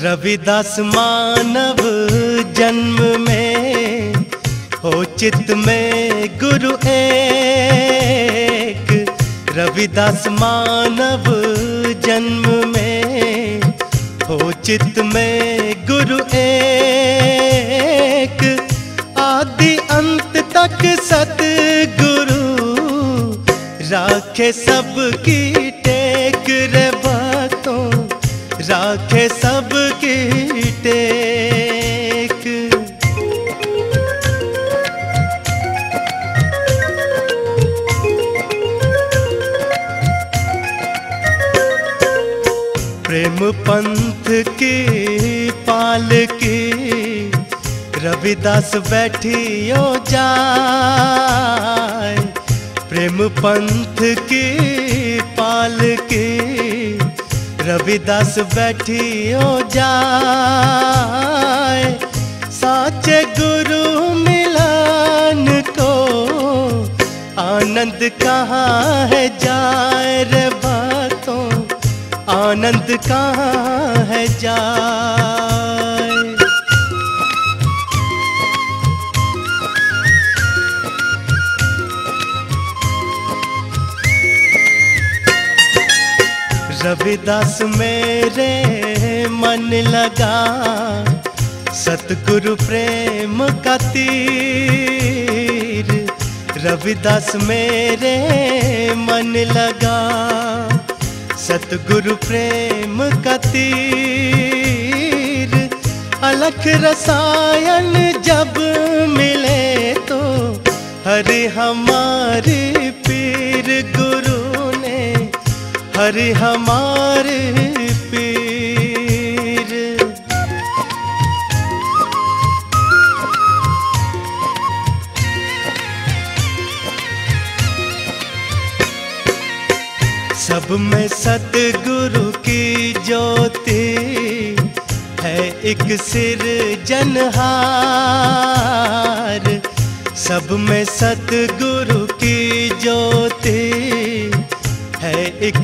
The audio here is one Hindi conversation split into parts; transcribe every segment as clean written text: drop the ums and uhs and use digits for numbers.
रविदास मानव जन्म में हो चित में गुरु एक। रविदास मानव जन्म में हो चित में गुरु एक। आदि अंत तक सतगुरु राखे सबकी टेक रे भक्तों, राखे सबकी टेक। प्रेम पंथ की पालकी रविदास बैठियो जाए। प्रेम पंथ की पालकी रविदास बैठियो जाए। साचे गुरु मिलन को आनंद कहाँ है जाए रे भक्तों, आनंद कहाँ है जाए। रविदास मेरे मन लगा सतगुरु प्रेम का तीर। रविदास मेरे मन लगा सतगुरु प्रेम का तीर। अलख रसायन जब मिले तो हरि हमारे पीर गुरु ने, हरि हमारे पीर। सब में सतगुरु की ज्योति है एक सिरजनहार। सब में सतगुरु की ज्योति है एक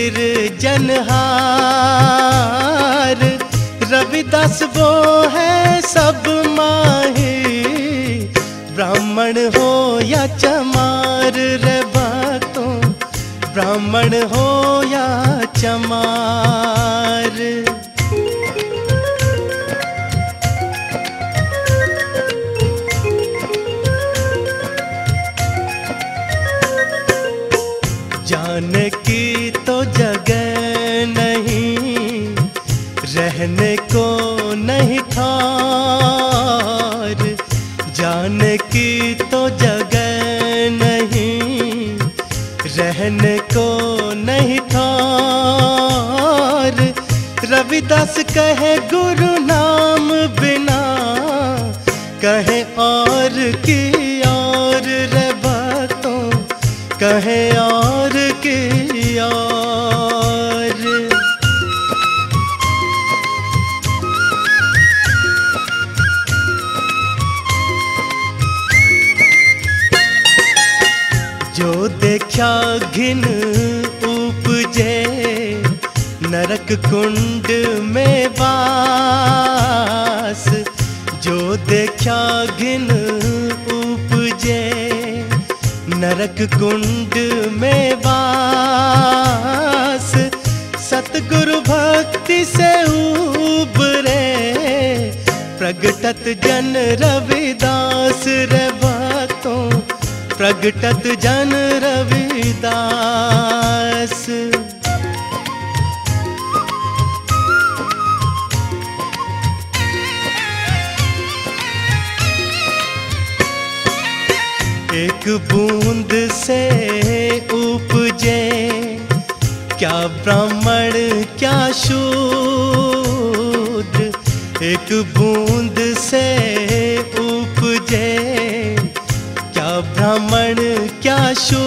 सिरजनहार। रविदास वो है सब माही, ब्राह्मण हो या चमार रे भक्तों, ब्राह्मण हो या चमार। जाने की तो जगह नहीं, रहने को नहीं ठार। जाने की तो जगह नहीं, रहने को नहीं ठार। रविदास कहे गुरु नाम बिना कहे और की और रे भक्तों, कहे और की और। जो देखा घिन उपजे नरक कुंड में वास। जो देखा घिन उपजे नरक कुंड में वास। सतगुरु भक्ति से उबरे प्रगटत जन रविदास रे भक्तों, प्रगटत जन रविदास। एक बूंद से उपजे क्या ब्राह्मण क्या शूद्र। एक बूंद से उपजे क्या ब्राह्मण क्या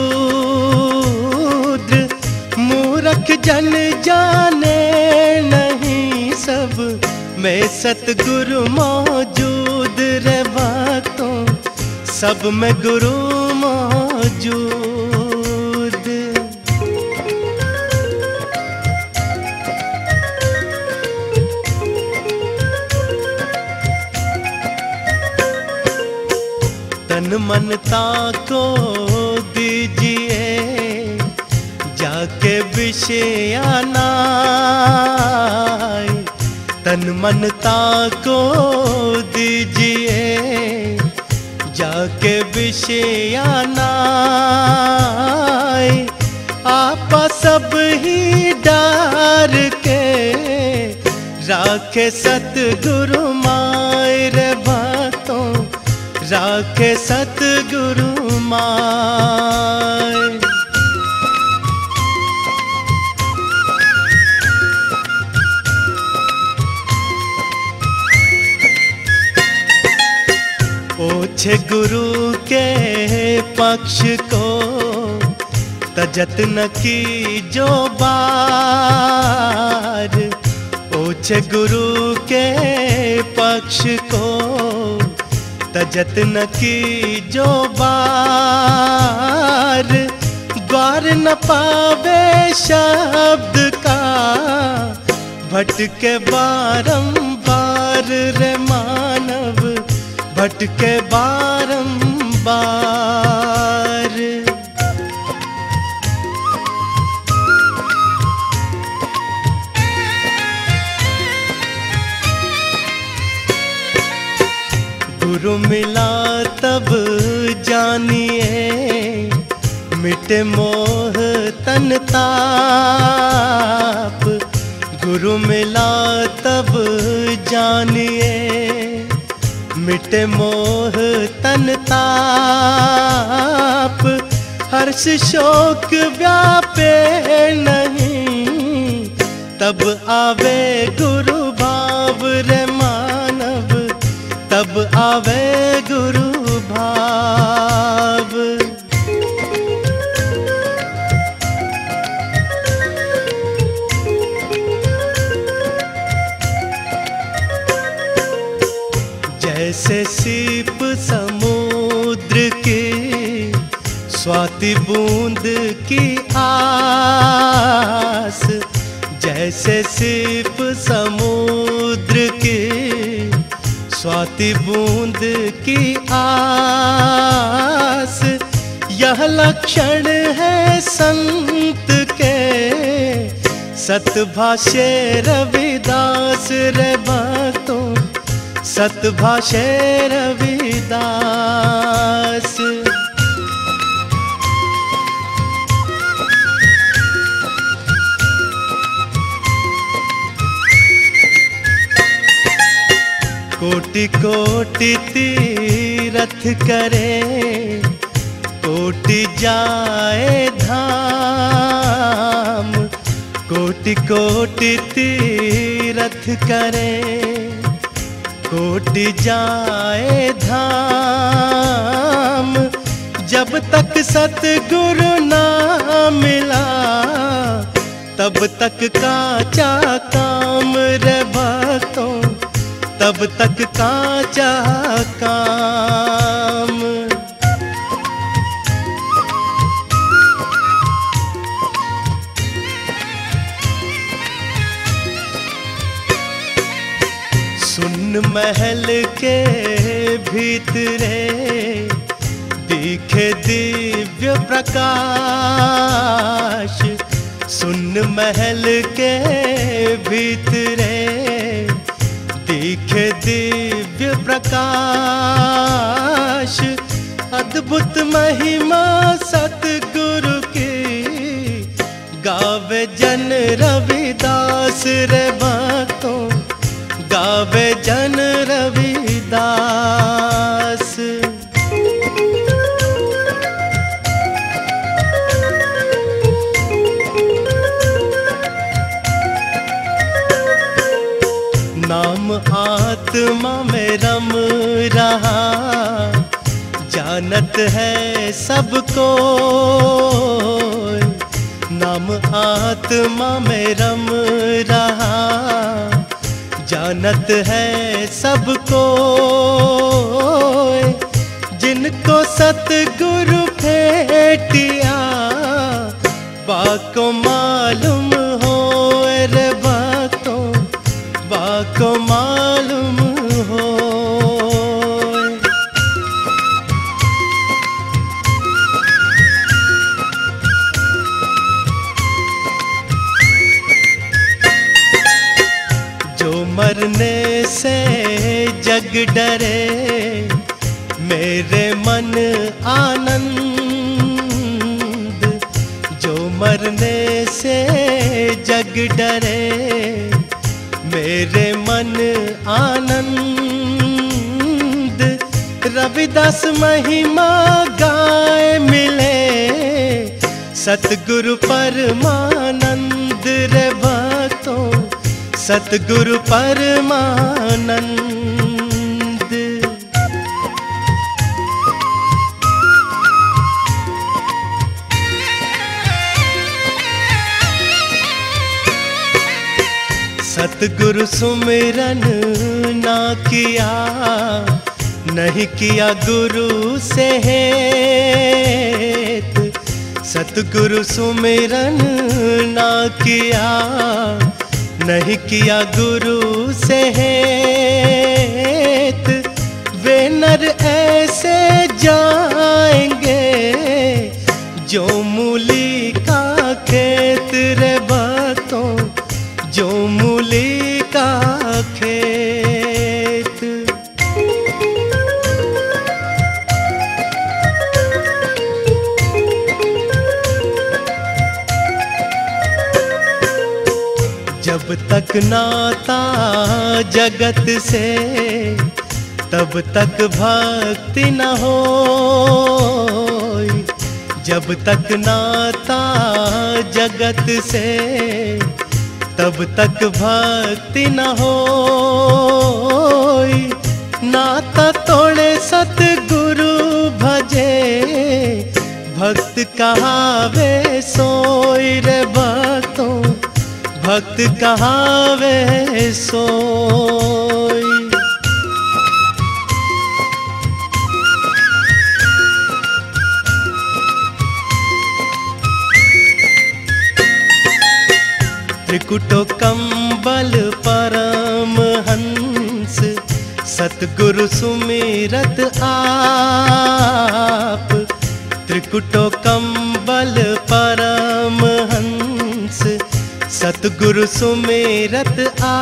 शूद्र। मूर्ख जन जाने नहीं सब में सतगुरु मौजूद रे भक्तों, सब में गुरु मौजूद। मनता को दीजिए जाके विषयानाय, तन मनता को दीजिए जाके विषयानाय। आपा सब ही डार के राखे सतगुरु माय रे भक्तों, राखे सतगुरु माय। ओछे गुरु के पक्ष को तजत न की जो बार, ओछे गुरु के पक्ष को तजत न की जो बार। द्वार न पावे शब्द का भटके बारंबार रे मानव, भटके बारंबार। गुरु मिला तब जानिए मिटे मोह तन ताप, गुरु मिला तब जानिए मिटे मोह तन ताप। हर्ष शोक व्यापे नहीं तब आवे गुरु भाव रे मानव, तब आवे गुरु भाव। जैसे सीप समुद्र की स्वाति बूंद की आस, जैसे सीप समुद्र की स्वाति बूंद की आस। यह लक्षण है संत के सतभाषे रविदास रे भक्तों, सतभाषे रविदास। कोटि कोटि तीरथ करे कोटि जाए धाम, कोटि कोटि तीरथ करे कोटि जाए धाम। जब तक सतगुरु ना मिला तब तक काचा काम रे भक्तों, तब तक काचा काम। सुन महल के भीतरे दिखे दिव्य प्रकाश, सुन महल के भीतरे दिखे दिव्य प्रकाश। अद्भुत महिमा सतगुरु की गावे जन रविदास रे भक्तों, गावे जन रविदास। नाम आत्मा में रम रहा जानत है सबको, नाम आत्मा में रम रहा जानत है सबको। जिनको सतगुरु भेटिया बाको मालूम हो रे भक्तों, बाको मालूम हो। मरने से जग डरे, मेरे मन आनंद। जो मरने से जग डरे, मेरे मन आनंद। रविदास महिमा गाए मिले, सतगुरु परमानंद रे भक्तों, सतगुरु परमानंद। सतगुरु सुमिरन ना किया, नहीं किया गुरु से हेत। सतगुरु सुमिरन ना किया, नहीं किया गुरु से हेत। वे नर ऐसे जाएंगे, जो मूली का खेत रे भक्तों, जो मूली का खेत। जब तक नाता जगत से, तब तक भक्ति न होय। जब तक नाता जगत से, तब तक भक्ति न होय। नाता तोड़े सतगुरु भजे, भक्त कहावे सोई रे भक्तों, भक्त कहावे सोई। त्रिकुटो कंबल परम हंस, सतगुरु सुमिरत आप। त्रिकुटो कंबल परम हंस, सतगुरु सुमिरत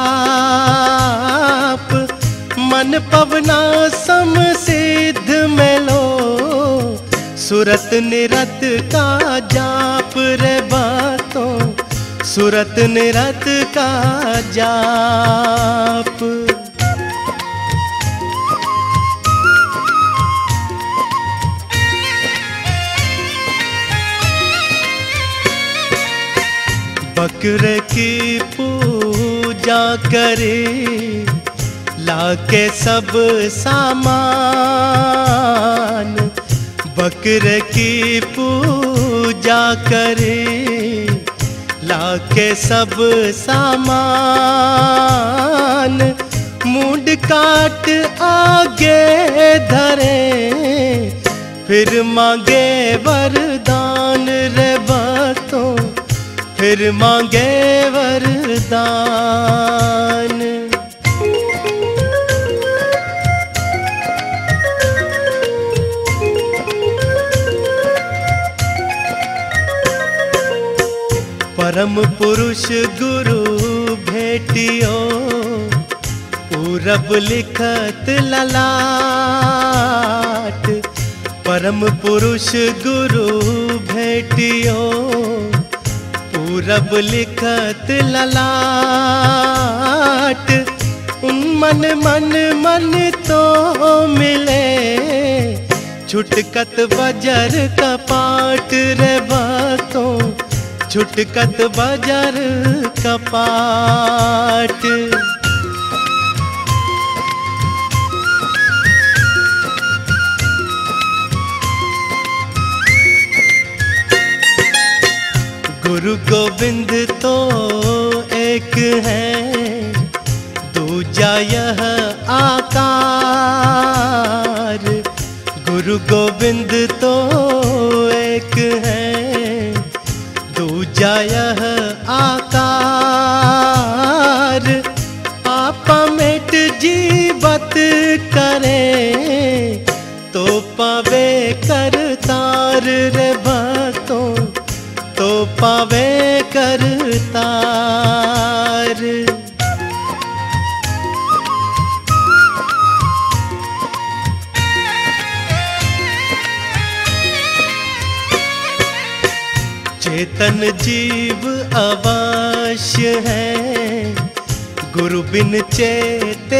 आप। मन पवना सम सिद्ध मेलो, सुरत निरत का जाप रे बातों, सुरत निरत का जाप। बकरे की पूजा करे, लाके सब सामान। बकरे की पूजा करे, लाके सब सामान। मुंड काट आगे धरे, फिर मांगे वरदान रे भक्तों, फिर मांगे वरदान। परम पुरुष गुरु भेटियो, पूरब लिखत ललाट। परम पुरुष गुरु भेटियो, पूरब लिखत ललाट। उन मन मन मन तो मिले, छुटकत बजर कपाट रे भक्तों, छुटकत बजर कपाट। गुरु गोविंद तो एक है, दूजा यह आकार। गुरु गोविंद तो एक है, दूजा यह आकार। आपा मेट जीवत करे, तो पावे करतार रे भक्तों, तो पावे करतार। चेतन जीव अवश्य है, गुरु बिन चेते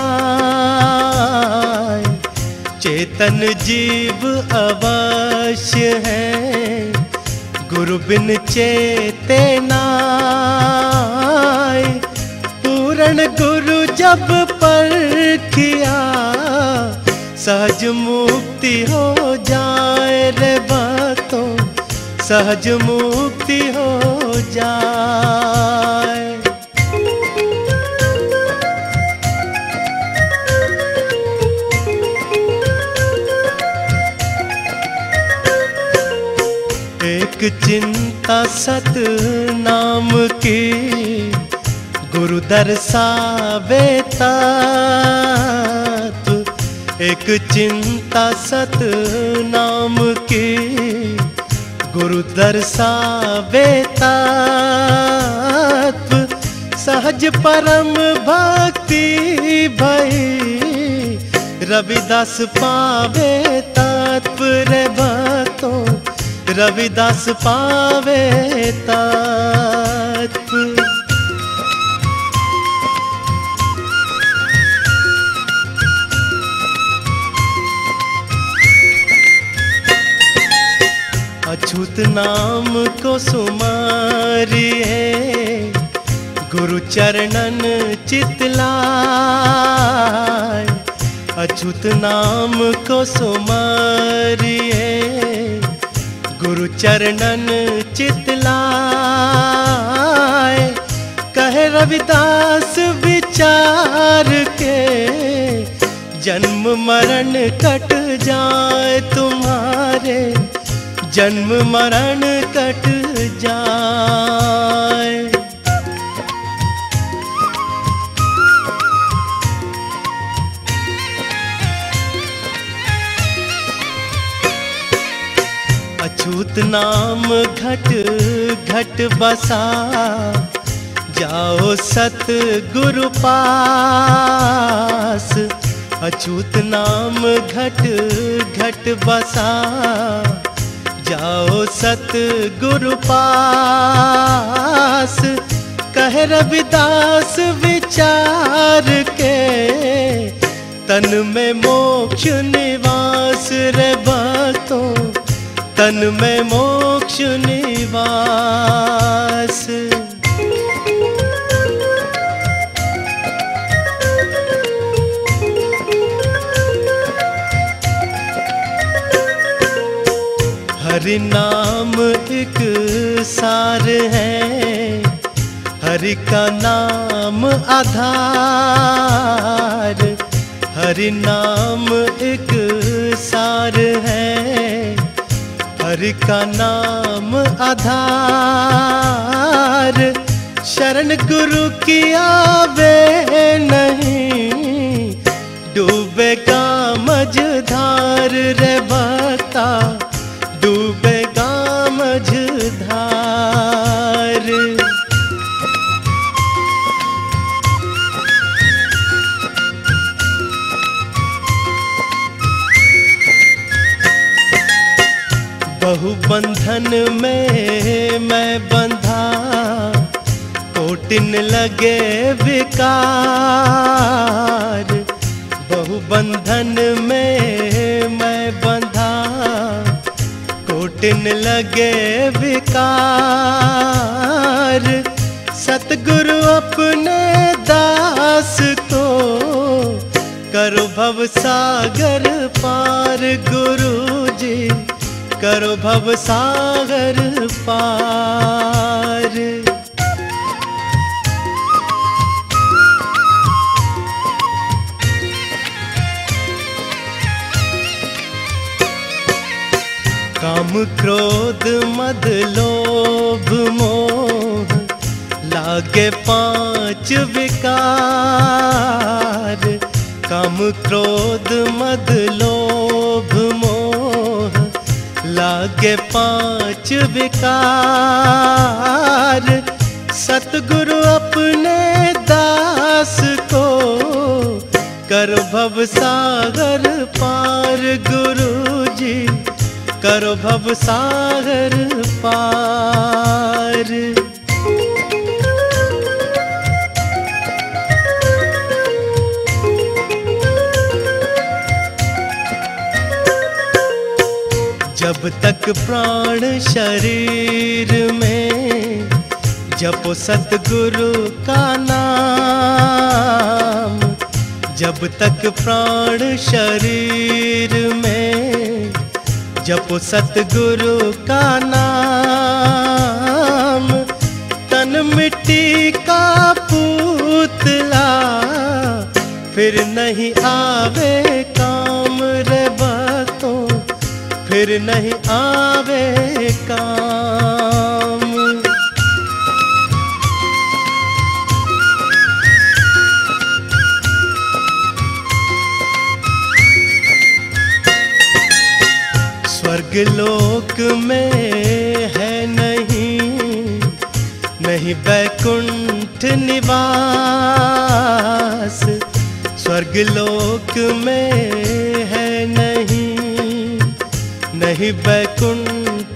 नाय। चेतन जीव अवश्य है, गुरु बिन चेते नाय। पूर्ण गुरु जब परखिया, सहज मुक्ति हो जाए रे भक्तों, सहज मुक्ति हो जाए। एक चिंता सत नाम की, गुरु दर्शावे तत्व। एक चिंता सत नाम की, गुरु दर्शावे तत्व। सहज परम भक्ति भई, रविदास पावे तत्व रे भक्तों, रविदास पावे तत्व। अछूत नाम को सुमारिए, गुरु चरणन चितलाय। अछूत नाम को सुमारिए, गुरु चरणन चितलाय। कहे रविदास विचार के, जन्म मरण कट जाए तुम्हारे, जन्म मरण कट जाए। अछूत नाम घट घट बसा, जाओ सत गुरु पास। अछूत नाम घट घट बसा, जाओ सत गुरु पास। कहे रविदास विचार के, तन में मोक्ष निवास रे भक्तों, तन में मोक्ष निवास। हरि नाम एक सार है, हरि का नाम आधार। हरि नाम एक सार है, हरि का नाम आधार। शरण गुरु की आवे नहीं, डूबेगा मझधार रे भक्ता, डूबेगा मझधार। बहु बंधन में मैं बंधा, कोटिन लगे विकार। बहु बंधन में मैं बंधा, कोटिन लगे विकार। सतगुरु अपने दास को, करो भव सागर पार। गुरु जी करो भव सागर पार। काम क्रोध मद लोभ मोह, लागे पांच विकार। काम क्रोध मद लोभ मोह, लागे पांच विकार। सतगुरु अपने दास को, कर भव सागर पार। गुरु जी करो भव सागर पार। जब तक प्राण शरीर में जपो सतगुरु का नाम, जब तक प्राण शरीर में जपो सतगुरु का नाम, तन मिट्टी का पुतला फिर नहीं आवे काम रे भक्तों, फिर नहीं आवे काम। स्वर्ग लोक में है नहीं बैकुंठ निवास, स्वर्ग लोक में है नहीं बैकुंठ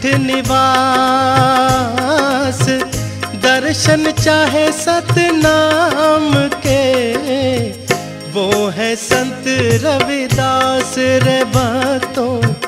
निवास। दर्शन चाहे सतनाम के वो है संत रविदास रे भक्तों,